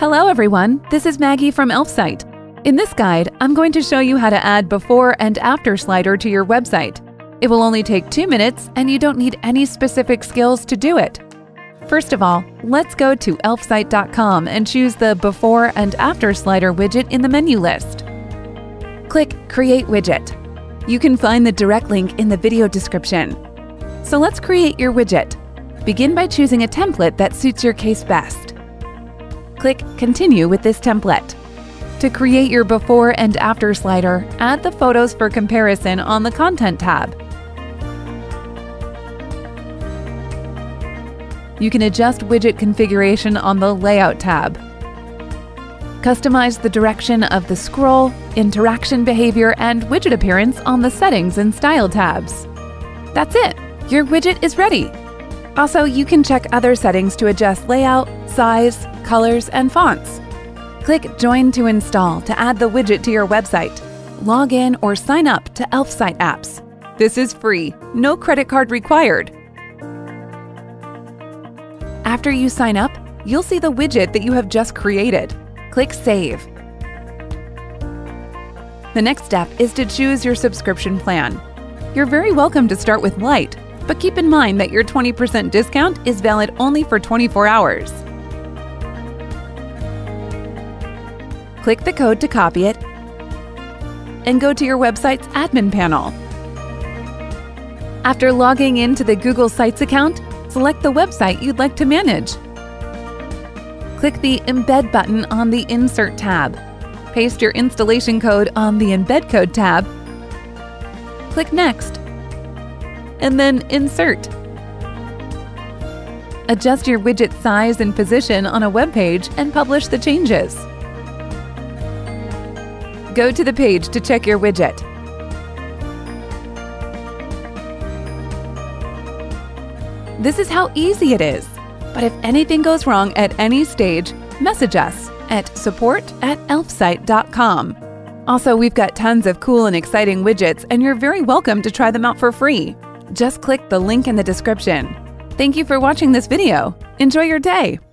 Hello everyone, this is Maggie from Elfsight. In this guide, I'm going to show you how to add before and after slider to your website. It will only take 2 minutes and you don't need any specific skills to do it. First of all, let's go to elfsight.com and choose the Before and After Slider widget in the menu list. Click Create Widget. You can find the direct link in the video description. So let's create your widget. Begin by choosing a template that suits your case best. Click Continue with this template. To create your Before and After slider, add the photos for comparison on the Content tab. You can adjust widget configuration on the Layout tab. Customize the direction of the scroll, interaction behavior, and widget appearance on the Settings and Style tabs. That's it! Your widget is ready! Also, you can check other settings to adjust layout, size, colors, and fonts. Click Join to install to add the widget to your website. Log in or sign up to Elfsight apps. This is free, no credit card required. After you sign up, you'll see the widget that you have just created. Click Save. The next step is to choose your subscription plan. You're very welcome to start with Lite, but keep in mind that your 20% discount is valid only for 24 hours. Click the code to copy it and go to your website's admin panel. After logging into the Google Sites account, select the website you'd like to manage. Click the Embed button on the Insert tab. Paste your installation code on the Embed Code tab. Click Next, and then Insert. Adjust your widget size and position on a web page and publish the changes. Go to the page to check your widget. This is how easy it is. But if anything goes wrong at any stage, message us at support@elfsight.com. Also, we've got tons of cool and exciting widgets, and you're very welcome to try them out for free. Just click the link in the description. Thank you for watching this video. Enjoy your day!